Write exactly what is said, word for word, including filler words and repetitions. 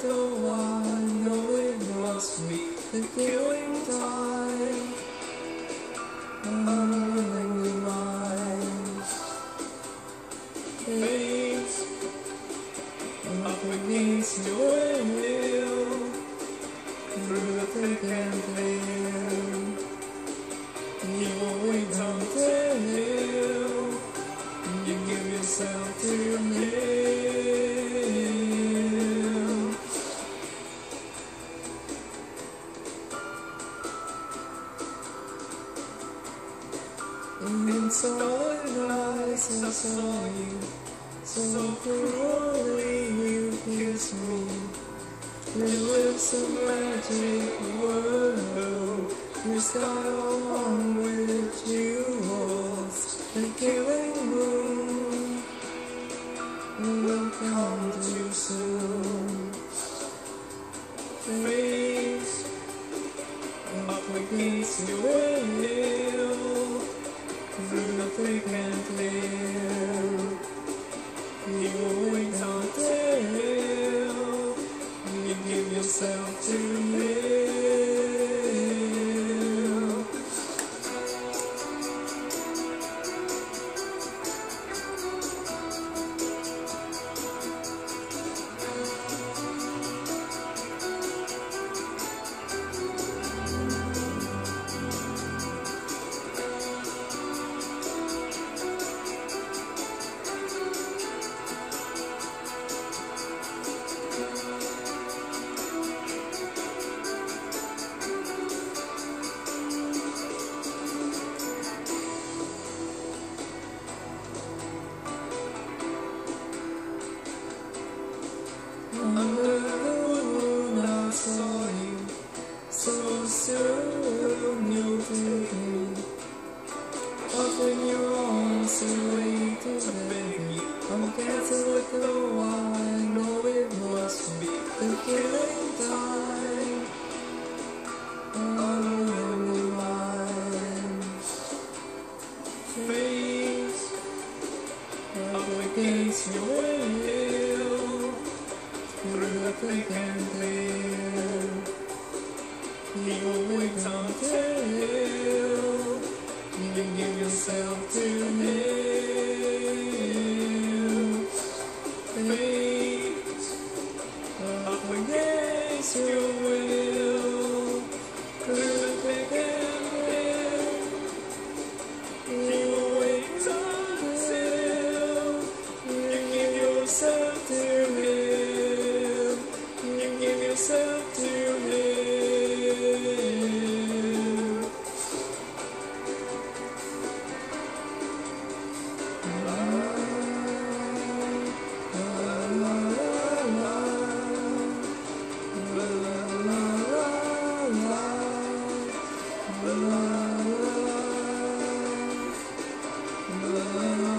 go on, no it must be the killing time. Unwillingly mine face up against your will, through the thick and thin. You will wait until you give yourself to live. In solid eyes I saw you, so cruelly you kissed me. Your lips a magic world, your sky on which you waltz, the killing moon will come too soon. Face up against your will, through the thick and thin. You will wait until you give yourself to live. Under the moon I saw you, so soon you'll take me, offering your arms away to beg me. I'm dancing with the wine, know it must be the killing time. Unwillingly mine face up against your will, through the thick and thin. You will wait until you give yourself to live. Face up against your will, through the thick and thin. You will wait until you give yourself to live. You give yourself to live. La, la, la, la, la, la, la, la, la, la, la.